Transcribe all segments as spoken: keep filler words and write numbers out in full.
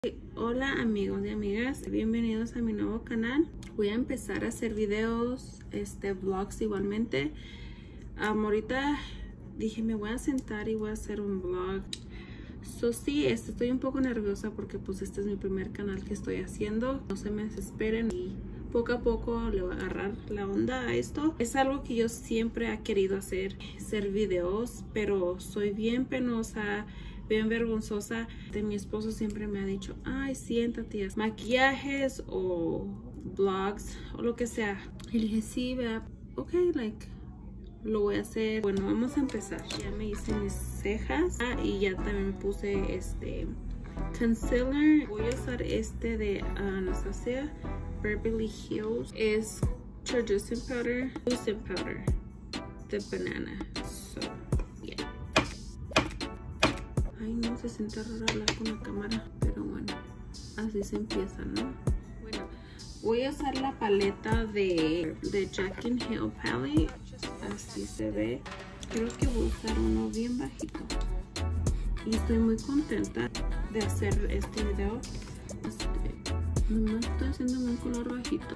Hola amigos y amigas, bienvenidos a mi nuevo canal. Voy a empezar a hacer videos, este vlogs igualmente. Um, ahorita dije me voy a sentar y voy a hacer un vlog. So sí, este, estoy un poco nerviosa porque pues este es mi primer canal que estoy haciendo. No se me desesperen y poco a poco le voy a agarrar la onda a esto. Es algo que yo siempre he querido hacer, hacer videos, pero soy bien penosa, bien vergonzosa. De mi esposo siempre me ha dicho, ay, siéntate, haz maquillajes o vlogs o lo que sea. Y le dije, sí, vea, ok, like, lo voy a hacer. Bueno, vamos a empezar. Ya me hice mis cejas ah, y ya también me puse este concealer. Voy a usar este de Anastasia Beverly Hills. Es Translucent Powder, Lucent Powder de Banana. So, yeah. Ay, no, se siente raro hablar con la cámara, pero bueno, así se empieza, ¿no? Bueno, voy a usar la paleta de, de Jack and Hill Palette. Así se ve. Creo que voy a usar uno bien bajito. Y estoy muy contenta de hacer este video. Este, nomás estoy haciendo un color bajito.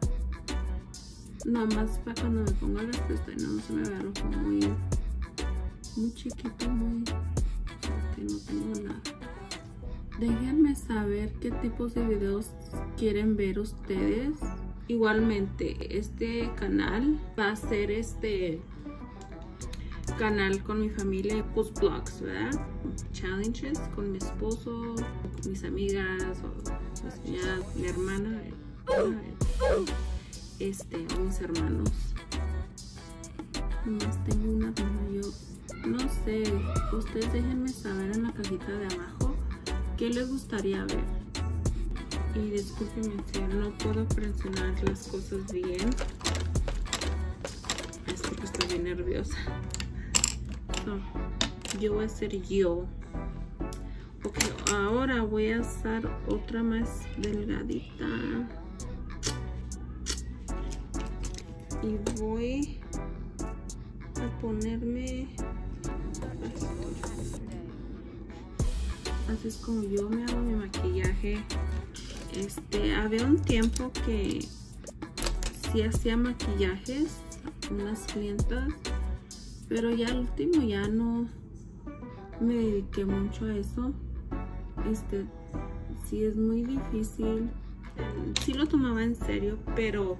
Nada más para cuando me ponga las pestañas no se me vea el ojo muy, muy chiquito, muy... que no tengo nada. Déjenme saber qué tipos de videos quieren ver ustedes. Igualmente, este canal va a ser este canal con mi familia, pues vlogs, ¿verdad? Challenges con mi esposo, con mis amigas, o mis cuñadas, mi hermana, este, o mis hermanos. Nomás tengo una duda, yo no sé, ustedes déjenme saber en la cajita de abajo qué les gustaría ver. Y discúlpenme si no puedo presionar las cosas bien. Es porque estoy bien nerviosa. So, yo voy a hacer yo. Ok, ahora voy a usar otra más delgadita. Y voy a ponerme... Así es como yo me hago mi maquillaje. Este, había un tiempo que sí hacía maquillajes a unas clientas, pero ya al último ya no me dediqué mucho a eso. Este, sí es muy difícil. Sí lo tomaba en serio, pero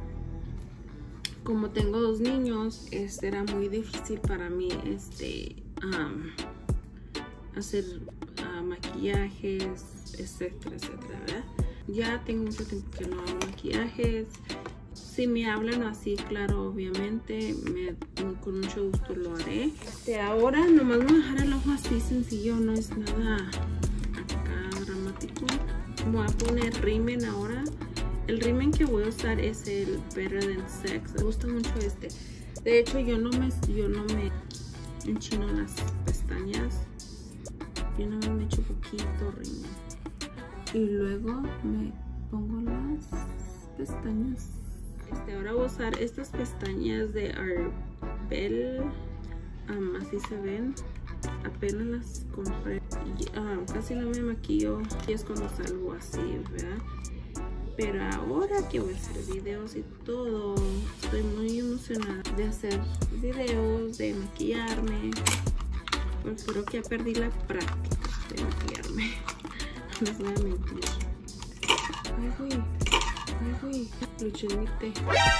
como tengo dos niños, este era muy difícil para mí este um, hacer uh, maquillajes, etcétera, etcétera, ¿verdad? Ya tengo mucho tiempo que no hago maquillajes. Si me hablan así, claro, obviamente, me, con mucho gusto lo haré. Este, ahora nomás voy a dejar el ojo así sencillo, no es nada acá dramático. Voy a poner rímel ahora. El rímel que voy a usar es el Better Than Sex. Me gusta mucho este. De hecho, yo no me, yo no me enchino las pestañas. Yo no me echo poquito rímel. Y luego me pongo las pestañas. Este, ahora voy a usar estas pestañas de Arbel. Um, así se ven. Apenas las compré. Y, uh, casi no me maquillo. Y es cuando salgo así, ¿verdad? Pero ahora que voy a hacer videos y todo, estoy muy emocionada de hacer videos, de maquillarme. Pues creo que ya perdí la práctica de maquillarme. No les voy a mentir. Ay, güey. Ay, güey. Luché en mi té.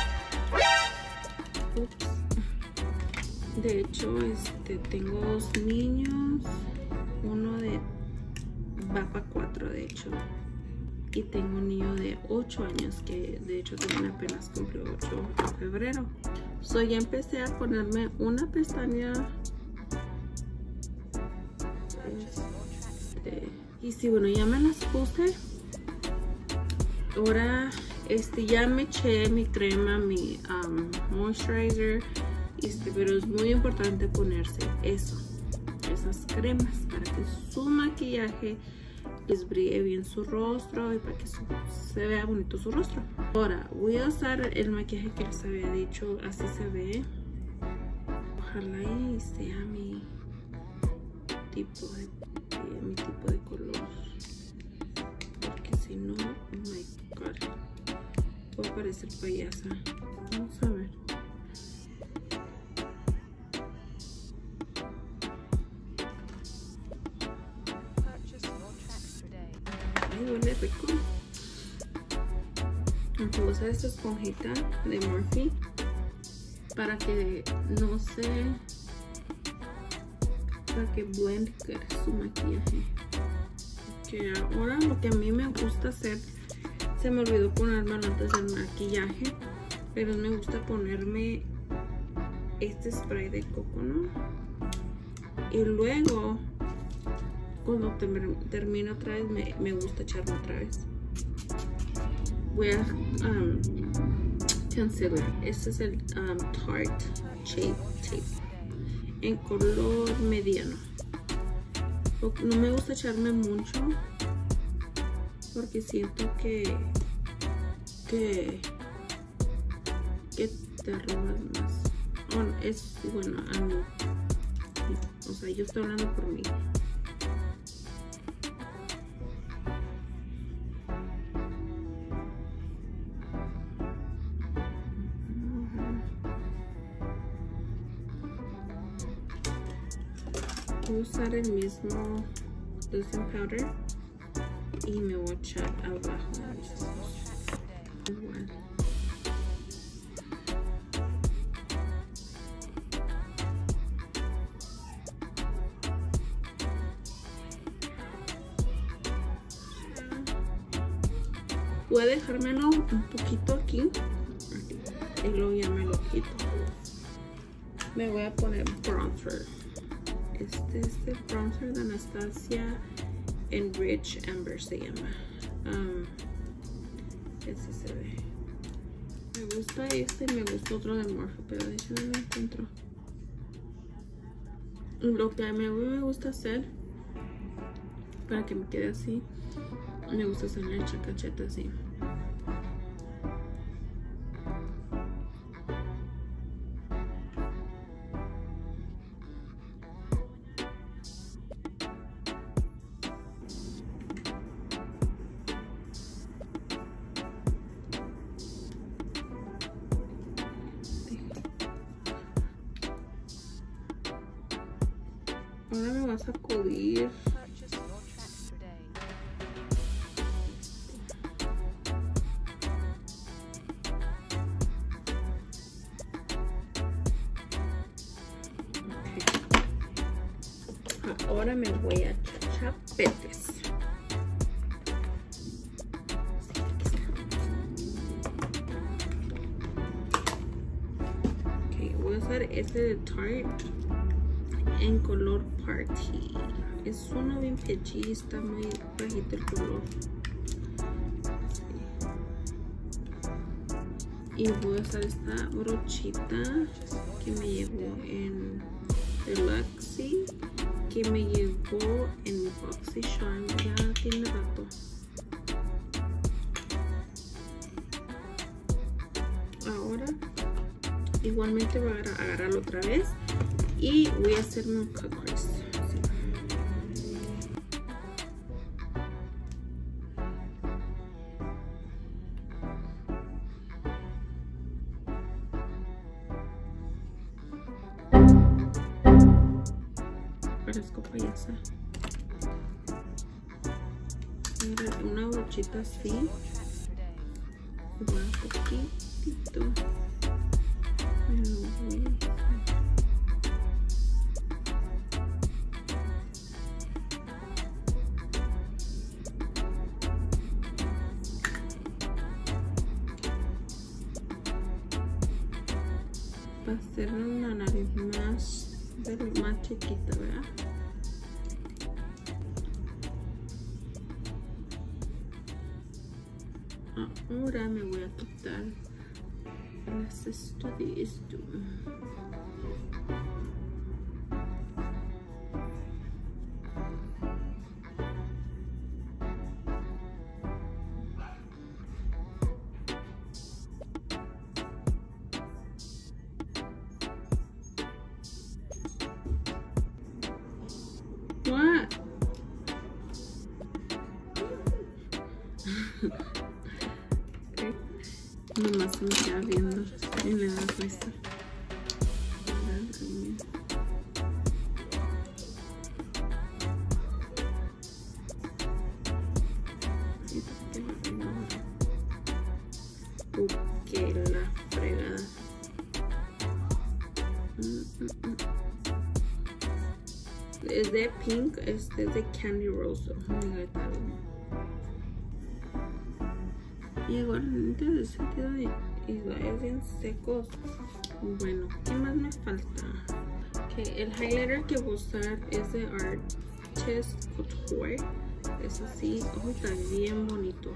Ups. De hecho, este, tengo dos niños. Uno de... va para cuatro, de hecho. Y tengo un niño de ocho años que de hecho también apenas cumplió ocho en febrero. So ya empecé a ponerme una pestaña. Este, y sí, bueno, ya me las puse. Ahora este, ya me eché mi crema, mi um, moisturizer. Este, pero es muy importante ponerse eso, esas cremas, para que su maquillaje les brille bien su rostro y para que su, se vea bonito su rostro. Ahora voy a usar el maquillaje que les había dicho, así se ve. Ojalá y sea mi tipo de, mi tipo de color. a parecer payasa. Vamos a ver. Ay, huele rico. Aunque voy a usar esta esponjita de Morphe para que no se... para que blend su maquillaje. Que ahora lo que a mí me gusta hacer, se me olvidó ponerme antes del maquillaje, pero me gusta ponerme este spray de coco, ¿no? Y luego cuando termino otra vez me, me gusta echarlo otra vez. Voy a um, concealer. Este es el um, Tarte Shape Tape en color mediano. No me gusta echarme mucho porque siento que que, que te arrugas más. Oh, es bueno, a mí, o sea, yo estoy hablando por mí. Voy a usar el mismo Lucen't Powder y me voy a echar abajo. Igual. Voy a dejármelo un poquito aquí y luego ya me lo quito. Me voy a poner bronzer. Este es el bronzer de Anastasia Enrich Amber se llama. Um, ese se ve. Me gusta este y me gusta otro de Morphe, pero de hecho no lo encuentro. Lo que a mí me gusta hacer para que me quede así, me gusta hacerle el cachete así. Ahora me vas a sacudir. Okay. Ahora me voy a echar chapetes. Okay, voy a usar este de Tarte en color Party. Es uno bien peachy, está muy bajito el color. Sí. Y voy a usar esta brochita que me llegó en Deluxe, que me llegó en Boxy Charm, ya tiene rato. Ahora igualmente voy a agarrarlo otra vez y voy a hacerme un cut crease. Parezco payasa. Una brochita así. Un poquitito. Me lo voy a hacer. Para hacer una nariz más, más chiquita, ¿verdad? Ahora me voy a quitar el cesto de esto. What? Okay. Nomás se me queda viendo y le da risa. Que la fregada. Mm, mm, mm. Es de Pink, este es de Candy Rose. Y igual en el sentido de es bien secos. Bueno, ¿qué más me falta? Okay, el highlighter que voy a usar es de Artist Couture. Es así, oh, está bien bonito.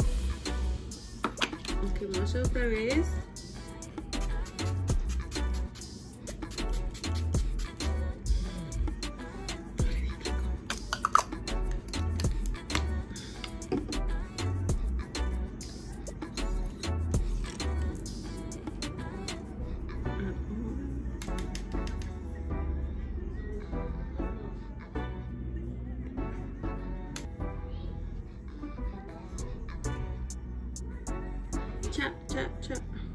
Ok, vamos a hacer otra vez. Cha, cha, cha.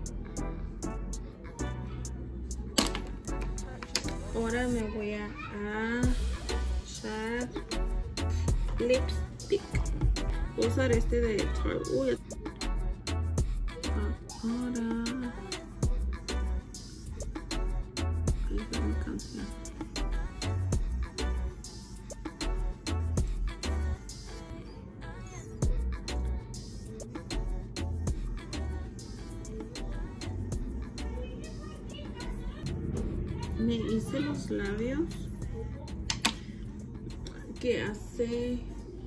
Ahora me voy a echar lipstick. Voy a usar este de Tarte. Uy. Ahora. Ahí está mi canción. Me hice los labios que hace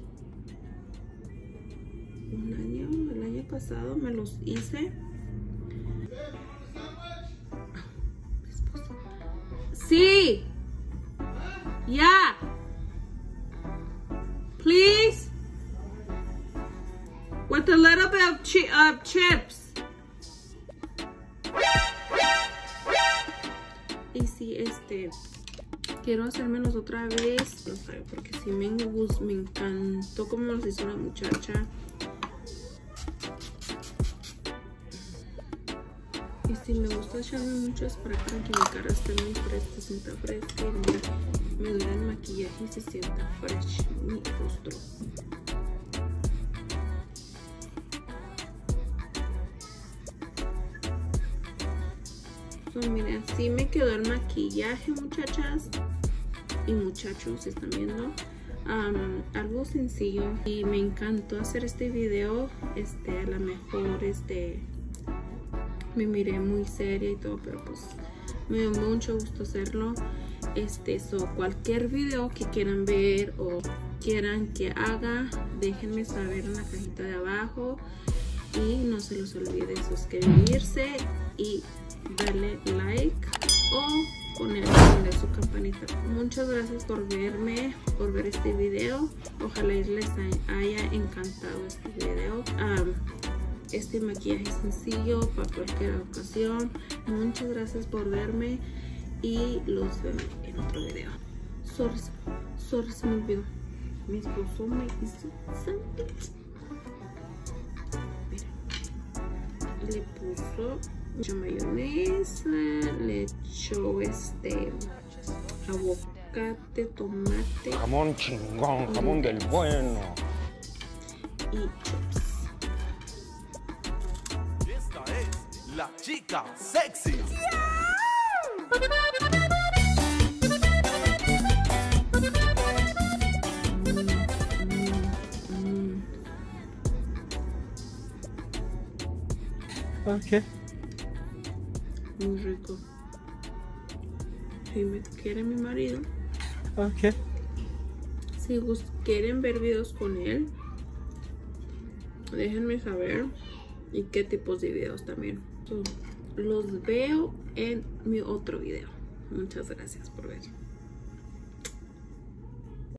un año, el año pasado me los hice. Sí, ya, yeah. Please, with a little bit of chi uh, chips. Y si este quiero hacérmelos otra vez, no sé, porque si me, me encantó como los hizo la muchacha. Y si me gusta echarme muchos para que mi cara esté muy fresca, se sienta fresca y me, me dura el maquillaje y se sienta fresh mi rostro. So, miren, así me quedó el maquillaje, muchachas y muchachos, si están viendo. Um, algo sencillo y me encantó hacer este video. Este, a lo mejor este me miré muy seria y todo, pero pues me dio mucho gusto hacerlo. Este, so, cualquier video que quieran ver o quieran que haga, déjenme saber en la cajita de abajo. Y no se les olvide suscribirse y darle like o ponerle su campanita. Muchas gracias por verme, por ver este video. Ojalá les haya encantado este video. Um, este maquillaje sencillo para cualquier ocasión. Muchas gracias por verme y los veo en otro video. Sorry, sorry, se me olvidó. Mi esposo me hizo sándwich. Le puso mucha mayonesa, le echó este aguacate, tomate, jamón chingón, jamón del bueno y chips. Esta es la chica sexy. Ok. Muy rico. Si me quiere mi marido. Ok. Si quieren ver videos con él, déjenme saber. Y qué tipos de videos también. So, los veo en mi otro video. Muchas gracias por ver.